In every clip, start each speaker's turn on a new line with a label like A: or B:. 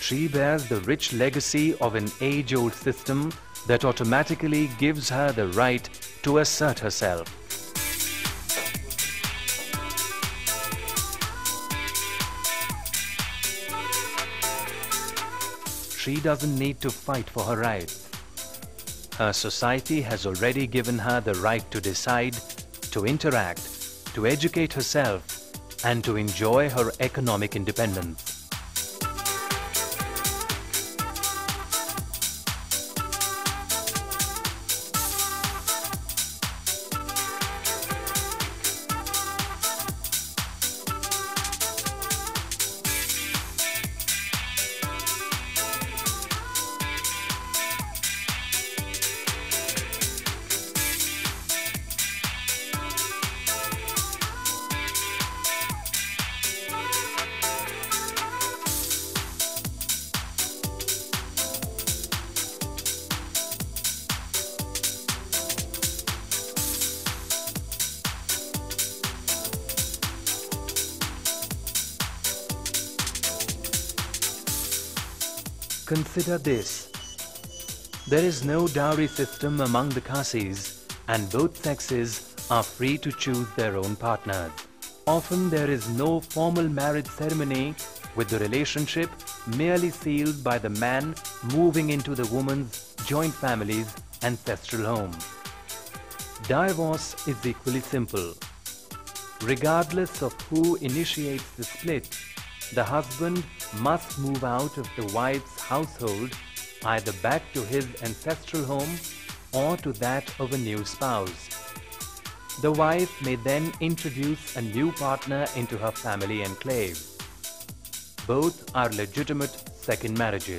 A: She bears the rich legacy of an age-old system that automatically gives her the right to assert herself. She doesn't need to fight for her rights. Her society has already given her the right to decide, to interact, to educate herself, and to enjoy her economic independence. Consider this. There is no dowry system among the Khasis, and both sexes are free to choose their own partners. Often there is no formal marriage ceremony, with the relationship merely sealed by the man moving into the woman's joint family's ancestral home. Divorce is equally simple. Regardless of who initiates the split, the husband must move out of the wife's household, either back to his ancestral home or to that of a new spouse. The wife may then introduce a new partner into her family enclave. Both are legitimate second marriages.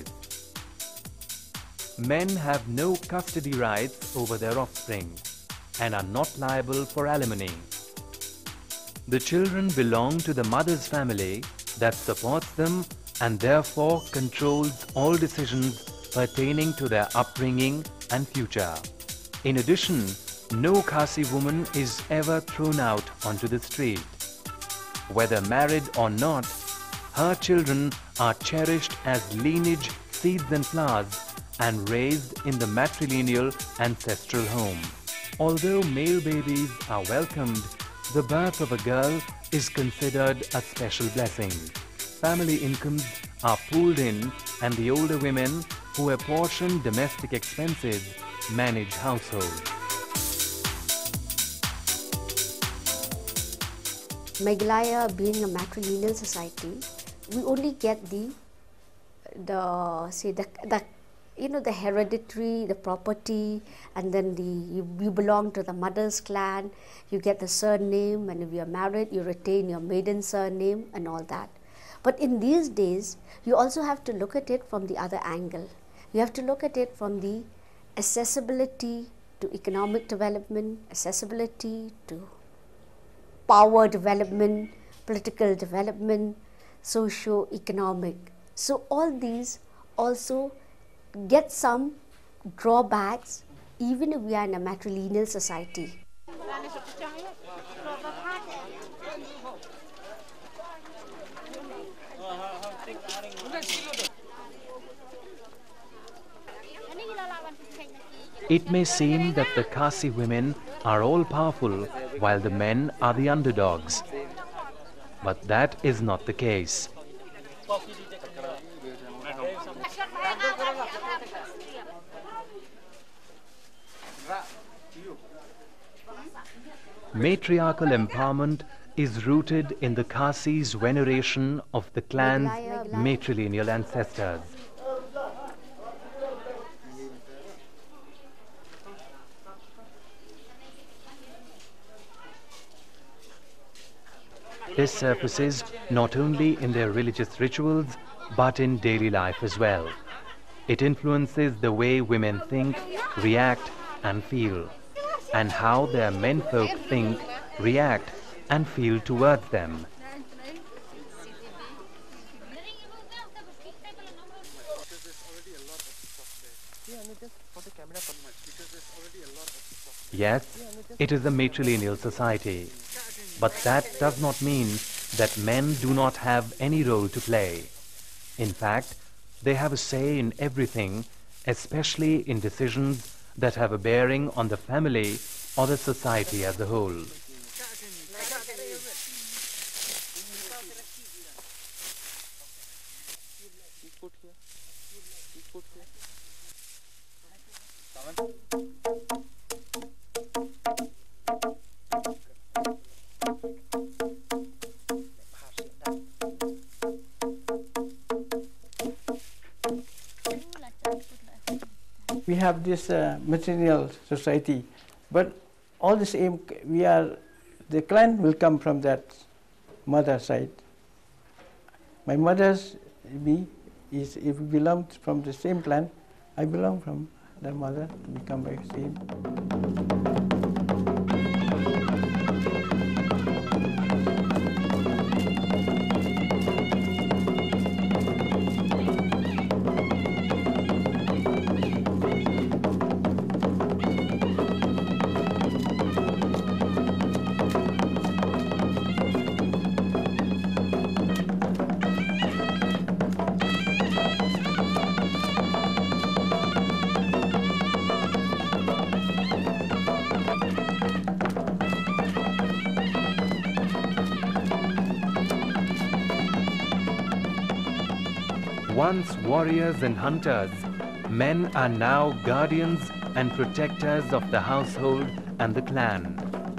A: Men have no custody rights over their offspring and are not liable for alimony. The children belong to the mother's family that supports them and therefore controls all decisions pertaining to their upbringing and future. In addition, no Khasi woman is ever thrown out onto the street. Whether married or not, her children are cherished as lineage seeds and flowers and raised in the matrilineal ancestral home. Although male babies are welcomed, the birth of a girl is considered a special blessing. Family incomes are pooled in, and the older women who apportion domestic expenses manage households.
B: Meghalaya being a matrilineal society, we only get the hereditary, the property, and then you belong to the mother's clan, you get the surname, and if you are married, you retain your maiden surname and all that. But in these days, you also have to look at it from the other angle. You have to look at it from the accessibility to economic development, accessibility to power development, political development, socio-economic. So all these also get some drawbacks even if we are in a matrilineal society.
A: It may seem that the Khasi women are all powerful while the men are the underdogs. But that is not the case. Matriarchal empowerment is rooted in the Khasi's veneration of the clan's matrilineal ancestors. This surfaces not only in their religious rituals, but in daily life as well. It influences the way women think, react, and feel, and how their menfolk think, react, and feel towards them. Yes, it is a matrilineal society, but that does not mean that men do not have any role to play. In fact, they have a say in everything, especially in decisions that have a bearing on the family or the society as a whole.
C: We have this material society, but all the same, the clan will come from that mother side. My mother's if we belong from the same clan, I belong from the mother to become the same.
A: Once warriors and hunters, men are now guardians and protectors of the household and the clan.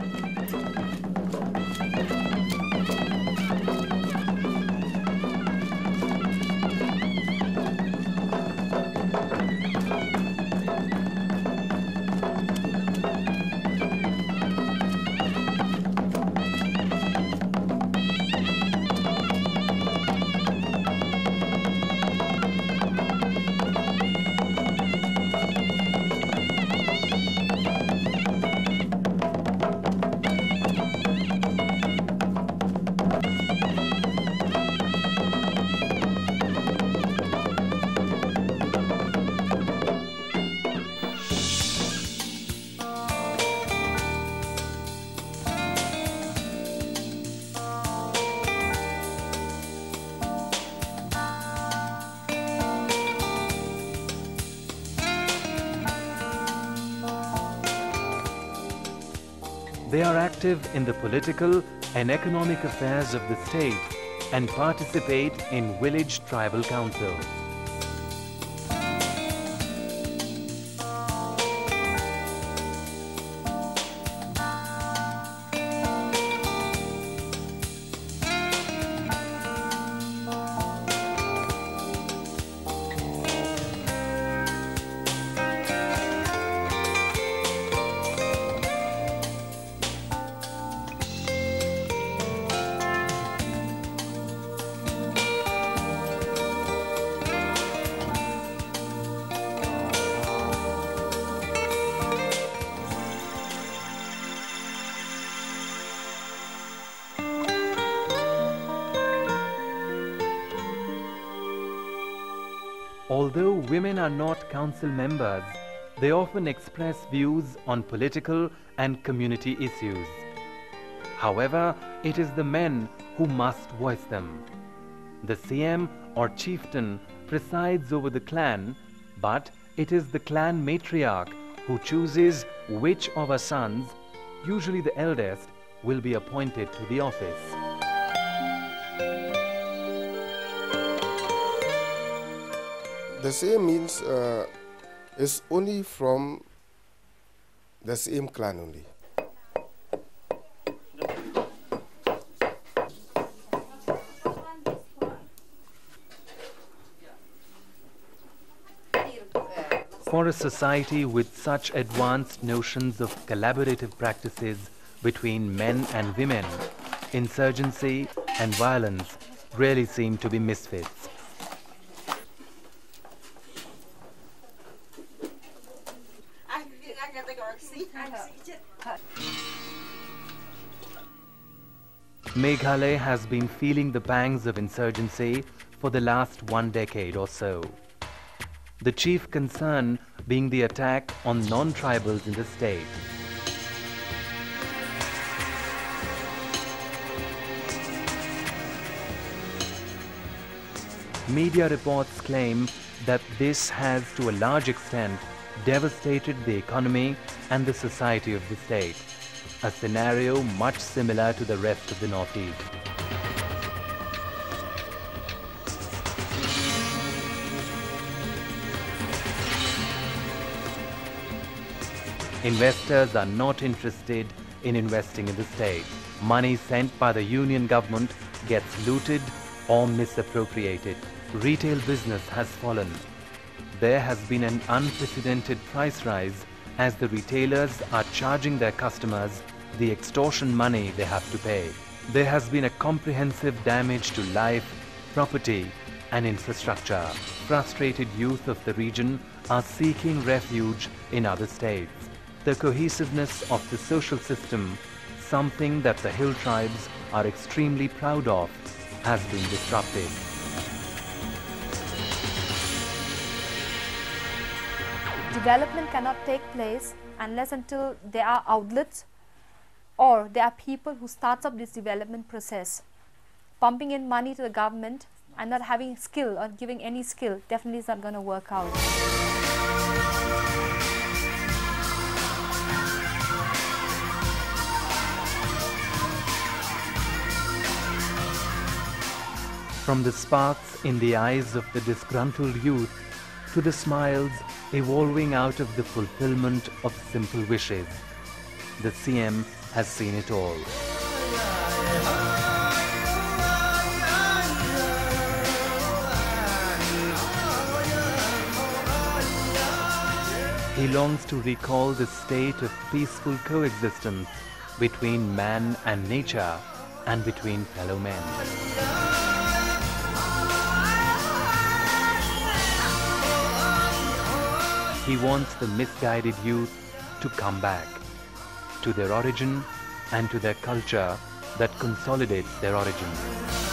A: They are active in the political and economic affairs of the state and participate in village tribal councils. Although women are not council members, they often express views on political and community issues. However, it is the men who must voice them. The CM or chieftain presides over the clan, but it is the clan matriarch who chooses which of her sons, usually the eldest, will be appointed to the office.
D: The same means is only from the same clan only.
A: For a society with such advanced notions of collaborative practices between men and women, insurgency and violence really seem to be misfits. Meghalaya has been feeling the pangs of insurgency for the last 1 decade or so. The chief concern being the attack on non-tribals in the state. Media reports claim that this has to a large extent devastated the economy and the society of the state, a scenario much similar to the rest of the Northeast. Investors are not interested in investing in the state. Money sent by the union government gets looted or misappropriated. Retail business has fallen. There has been an unprecedented price rise as the retailers are charging their customers the extortion money they have to pay. There has been a comprehensive damage to life, property and infrastructure. Frustrated youth of the region are seeking refuge in other states. The cohesiveness of the social system, something that the hill tribes are extremely proud of, has been disrupted.
E: Development cannot take place unless until there are outlets or there are people who start up this development process. Pumping in money to the government and not having skill or giving any skill definitely is not going to work out.
A: From the sparks in the eyes of the disgruntled youth to the smiles evolving out of the fulfillment of simple wishes, the CM has seen it all. He longs to recall the state of peaceful coexistence between man and nature and between fellow men. He wants the misguided youth to come back to their origin and to their culture that consolidates their origin.